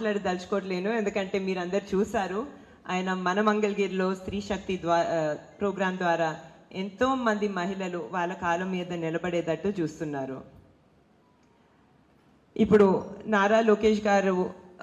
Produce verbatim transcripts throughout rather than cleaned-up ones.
మాట్లాడదలుచుకోవట్లేను, ఎందుకంటే మీరందరూ చూసారు. ఆయన మన మంగళగిరిలో స్త్రీ శక్తి ద్వారా ప్రోగ్రాం ద్వారా ఎంతో మంది మహిళలు వాళ్ళ కాలం మీద నిలబడేటట్టు చూస్తున్నారు. ఇప్పుడు నారా లోకేష్ గారు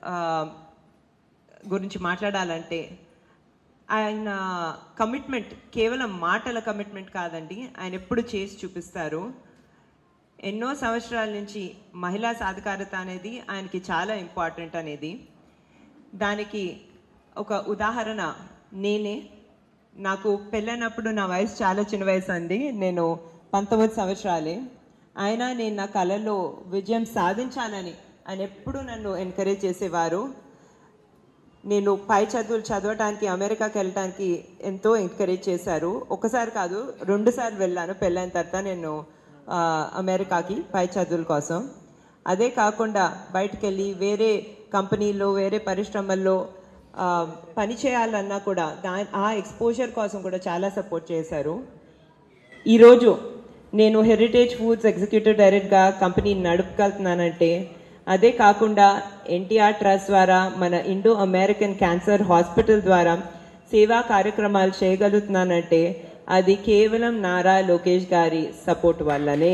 గురించి మాట్లాడాలంటే ఆయన కమిట్మెంట్ కేవలం మాటల కమిట్మెంట్ కాదండి, ఆయన ఎప్పుడు చేసి చూపిస్తారు. ఎన్నో సంవత్సరాల నుంచి మహిళా సాధికారత అనేది ఆయనకి చాలా ఇంపార్టెంట్ అనేది. దానికి ఒక ఉదాహరణ నేనే. నాకు పెళ్ళైనప్పుడు నా వయసు చాలా చిన్న వయసు అండి, నేను పంతొమ్మిది సంవత్సరాలే. అయినా నేను నా కళలో విజయం సాధించాలని ఆయన ఎప్పుడు నన్ను ఎంకరేజ్ చేసేవారు. నేను పై చదువులు చదవటానికి అమెరికాకి వెళ్ళటానికి ఎంతో ఎంకరేజ్ చేశారు. ఒకసారి కాదు, రెండు సార్లు వెళ్ళాను పెళ్ళైన తర్వాత నేను అమెరికాకి పై చదువుల కోసం. అదే కాకుండా బయటకు వెళ్ళి వేరే కంపెనీల్లో వేరే పరిశ్రమల్లో పని చేయాలన్నా కూడా దా ఆ ఎక్స్పోజర్ కోసం కూడా చాలా సపోర్ట్ చేశారు. ఈరోజు నేను హెరిటేజ్ ఫుడ్స్ ఎగ్జిక్యూటివ్ డైరెక్టర్గా కంపెనీని నడుపుకెళ్తున్నానంటే, అదే కాకుండా ఎన్టీఆర్ ట్రస్ట్ ద్వారా మన ఇండో అమెరికన్ క్యాన్సర్ హాస్పిటల్ ద్వారా సేవా కార్యక్రమాలు చేయగలుగుతున్నానంటే అది కేవలం నారా లోకేష్ గారి సపోర్ట్ వల్లనే.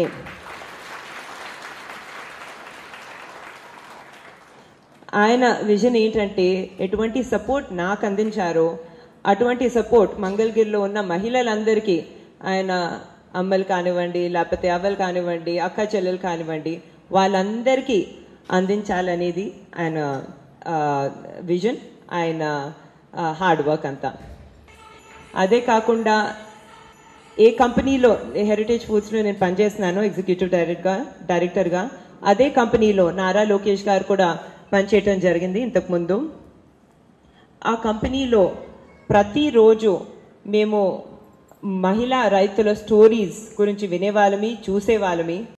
ఆయన విజన్ ఏంటంటే, ఎటువంటి సపోర్ట్ నాకు అందించారో అటువంటి సపోర్ట్ మంగళగిరిలో ఉన్న మహిళలందరికీ, ఆయన అమ్మలు కానివ్వండి, లేకపోతే అవ్వలు కానివ్వండి, అక్క చెల్లెలు కానివ్వండి, వాళ్ళందరికీ అందించాలనేది ఆయన విజన్, ఆయన హార్డ్ వర్క్ అంతా. అదే కాకుండా ఏ కంపెనీలో హెరిటేజ్ ఫుడ్స్లో నేను పనిచేస్తున్నాను ఎగ్జిక్యూటివ్ డైరెక్టర్గా డైరెక్టర్గా అదే కంపెనీలో నారా లోకేష్ గారు కూడా పనిచేయటం జరిగింది ఇంతకుముందు. ఆ కంపెనీలో ప్రతిరోజు మేము మహిళా రైతుల స్టోరీస్ గురించి వినేవాళ్ళమి, చూసేవాళ్ళమి.